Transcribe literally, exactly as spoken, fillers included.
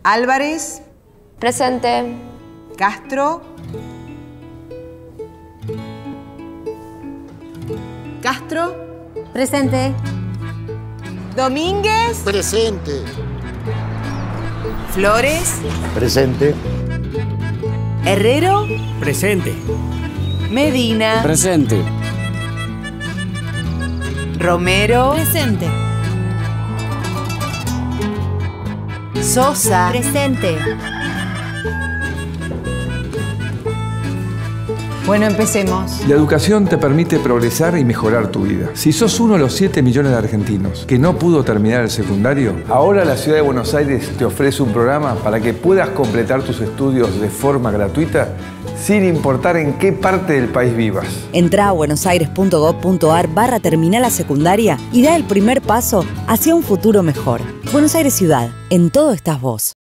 Álvarez. Presente. Castro. Castro. Presente. Domínguez. Presente. Flores. Presente. Herrero. Presente. Medina. Presente. Romero. Presente. Sosa. Presente. Bueno, empecemos. La educación te permite progresar y mejorar tu vida. Si sos uno de los siete millones de argentinos que no pudo terminar el secundario, ahora la Ciudad de Buenos Aires te ofrece un programa para que puedas completar tus estudios de forma gratuita sin importar en qué parte del país vivas. Entrá a buenosaires.gov.ar barra terminal la secundaria y da el primer paso hacia un futuro mejor. Buenos Aires Ciudad, en todo estás vos.